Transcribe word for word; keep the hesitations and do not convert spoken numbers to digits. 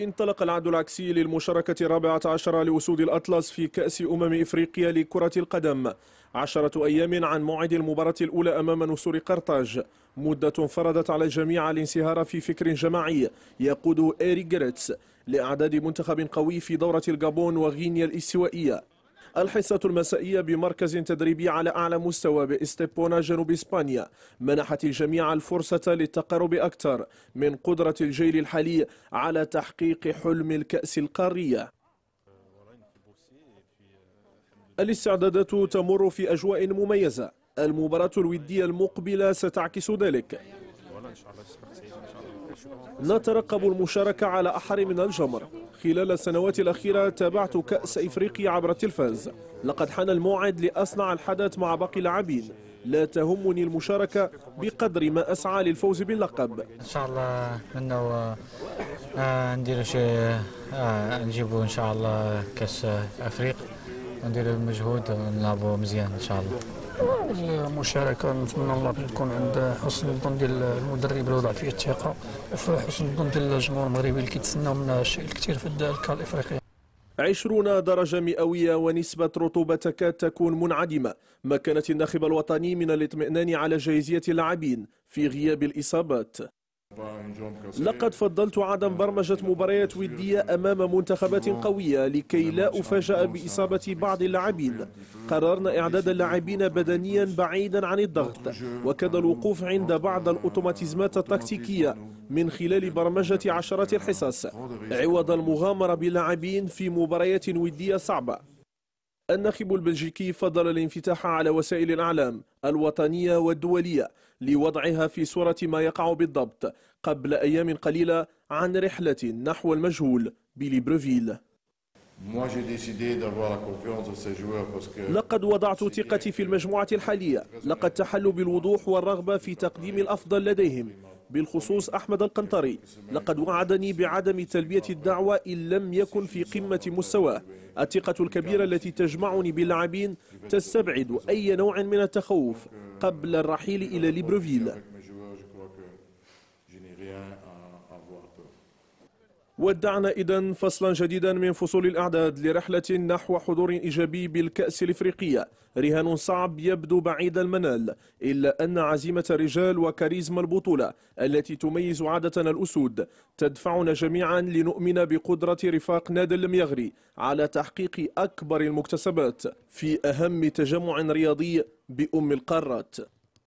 انطلق العد العكسي للمشاركة الرابعة عشرة لأسود الأطلس في كأس أمم إفريقيا لكرة القدم، عشرة أيام عن موعد المباراة الأولى أمام نسور قرطاج. مدة فرضت على الجميع الانصهار في فكر جماعي يقوده إيريك جريتس لإعداد منتخب قوي في دورة الجابون وغينيا الاستوائية. الحصة المسائية بمركز تدريبي على أعلى مستوى بإستيبونا جنوب إسبانيا منحت الجميع الفرصة للتقرب أكثر من قدرة الجيل الحالي على تحقيق حلم الكأس القارية. الاستعدادات تمر في أجواء مميزة، المباراة الودية المقبلة ستعكس ذلك. نترقب المشاركة على أحر من الجمر. خلال السنوات الأخيرة تابعت كأس إفريقيا عبر التلفاز، لقد حان الموعد لأصنع الحدث مع باقي اللاعبين. لا تهمني المشاركة بقدر ما أسعى للفوز باللقب. إن شاء الله منه نديروا شيء، نجيبوا إن شاء الله كأس أفريقيا ونديروا مجهود ونلعبوا مزيان إن شاء الله. المشاركة نتمنى الله تكون عند حسن الظن ديال المدرب اللي وضع فيه الثقة، وفي حسن الظن ديال الجمهور المغربي اللي كيتسناو منا الشيء الكثير في الكأس الإفريقية. عشرون درجة مئوية ونسبة رطوبة تكاد تكون منعدمة مكنت الناخب الوطني من الاطمئنان على جاهزية اللاعبين في غياب الإصابات. لقد فضلت عدم برمجة مباريات ودية أمام منتخبات قوية لكي لا أفاجأ بإصابة بعض اللاعبين. قررنا إعداد اللاعبين بدنيا بعيدا عن الضغط وكذا الوقوف عند بعض الأوتوماتيزمات التكتيكية من خلال برمجة عشرات الحصص عوض المغامرة باللاعبين في مباريات ودية صعبة. الناخب البلجيكي فضل الانفتاح على وسائل الإعلام الوطنية والدولية لوضعها في صورة ما يقع بالضبط قبل أيام قليلة عن رحلة نحو المجهول بليبروفيل. لقد وضعت ثقتي في المجموعة الحالية، لقد تحلوا بالوضوح والرغبة في تقديم الأفضل لديهم، بالخصوص أحمد القنطري. لقد وعدني بعدم تلبية الدعوة إن لم يكن في قمة مستواه. الثقة الكبيرة التي تجمعني باللاعبين تستبعد أي نوع من التخوف قبل الرحيل إلى ليبروفيل. ودعنا إذن فصلا جديدا من فصول الأعداد لرحلة نحو حضور إيجابي بالكأس الإفريقية. رهان صعب يبدو بعيد المنال، إلا أن عزيمة الرجال وكاريزما البطولة التي تميز عادة الأسود تدفعنا جميعا لنؤمن بقدرة رفاق نادي الميغري على تحقيق أكبر المكتسبات في أهم تجمع رياضي بأم القارات.